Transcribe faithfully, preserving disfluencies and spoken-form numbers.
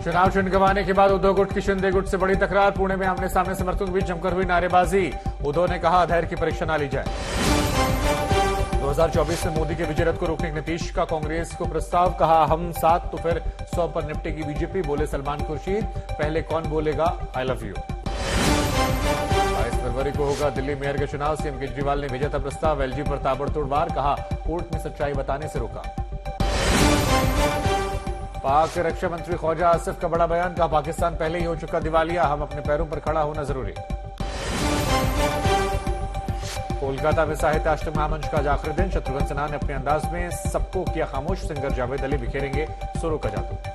चुनाव चिन्ह गंवाने के बाद उद्धव गुट की शिंदे गुट से बड़ी तकरार। पुणे में आमने सामने समर्थकों के बीच जमकर हुई नारेबाजी। उद्धव ने कहा धैर्य की परीक्षा ना ली जाए। दो हज़ार चौबीस में मोदी के विजय रथ को रोकने के नीतीश का कांग्रेस को प्रस्ताव। कहा हम सात तो फिर सौ पर निपटेगी बीजेपी। बोले सलमान खुर्शीद, पहले कौन बोलेगा आई लव यू। बाईस फरवरी को होगा दिल्ली मेयर का चुनाव। सीएम केजरीवाल ने भेजा था प्रस्ताव। एलजी पर ताबड़तोड़ वार। कहा कोर्ट में सच्चाई बताने से रोका। पाक रक्षा मंत्री ख्वाजा आसिफ का बड़ा बयान। कहा पाकिस्तान पहले ही हो चुका दिवालिया, हम अपने पैरों पर खड़ा होना जरूरी। कोलकाता में साहित्य अष्टम महामंच का आज आखिरी दिन। शत्रुघ्न सिन्हा ने अपने अंदाज में सबको किया खामोश। सिंगर जावेद अली बिखेरेंगे सुरों का जादू।